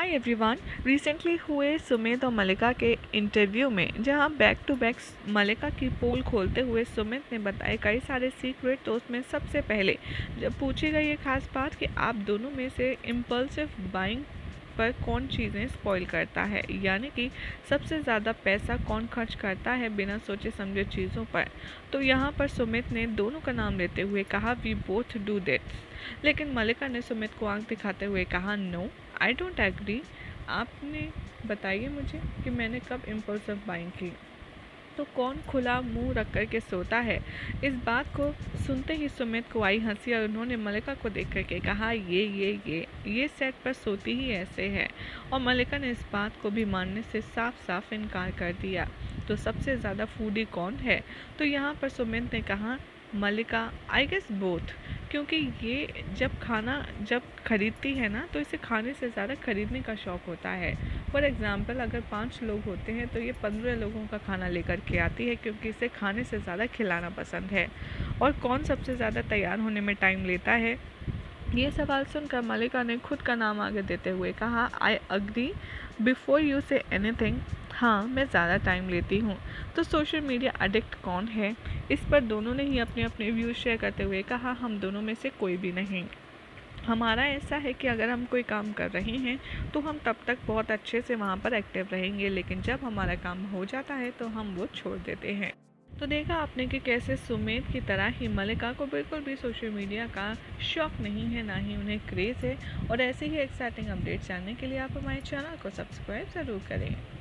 Hi everyone. Recently हुए सुमित और मलिका के इंटरव्यू में जहां बैक टू बैक मलिका की पोल खोलते हुए सुमित ने बताए कई सारे सीक्रेट, तो उसमें सबसे पहले जब पूछी गई ये खास बात कि आप दोनों में से इम्पल्सिव बाइंग पर कौन चीज़ें स्पॉइल करता है, यानी कि सबसे ज़्यादा पैसा कौन खर्च करता है बिना सोचे समझे चीज़ों पर, तो यहाँ पर सुमित ने दोनों का नाम लेते हुए कहा वी बोथ डू दैट्स। लेकिन मलिका ने सुमित को आंख दिखाते हुए कहा नो, आई डोंट एग्री। आपने बताइए मुझे कि मैंने कब इम्पल्सिव बाइंग की। तो कौन खुला मुंह रख कर के सोता है। इस बात को सुनते ही सुमित को आई हंसी और उन्होंने मलिका को देख कर के कहा ये सेट पर सोती ही ऐसे है। और मलिका ने इस बात को भी मानने से साफ साफ इनकार कर दिया। तो सबसे ज़्यादा फूडी कौन है, तो यहाँ पर सुमित ने कहा मलिका, आई गेस बोथ। क्योंकि ये जब खरीदती है ना, तो इसे खाने से ज़्यादा खरीदने का शौक़ होता है। फॉर एग्ज़ाम्पल अगर 5 लोग होते हैं तो ये 15 लोगों का खाना लेकर के आती है, क्योंकि इसे खाने से ज़्यादा खिलाना पसंद है। और कौन सबसे ज़्यादा तैयार होने में टाइम लेता है, ये सवाल सुनकर मलिका ने खुद का नाम आगे देते हुए कहा I agree before you say anything. हाँ, मैं ज़्यादा टाइम लेती हूँ। तो सोशल मीडिया एडिक्ट कौन है, इस पर दोनों ने ही अपने अपने व्यूज़ शेयर करते हुए कहा हम दोनों में से कोई भी नहीं। हमारा ऐसा है कि अगर हम कोई काम कर रहे हैं तो हम तब तक बहुत अच्छे से वहाँ पर एक्टिव रहेंगे, लेकिन जब हमारा काम हो जाता है तो हम वो छोड़ देते हैं। तो देखा आपने कि कैसे सुमित की तरह ही मलिका को बिल्कुल भी सोशल मीडिया का शौक नहीं है, ना ही उन्हें क्रेज़ है। और ऐसे ही एक्साइटिंग अपडेट्स जानने के लिए आप हमारे चैनल को सब्सक्राइब ज़रूर करें।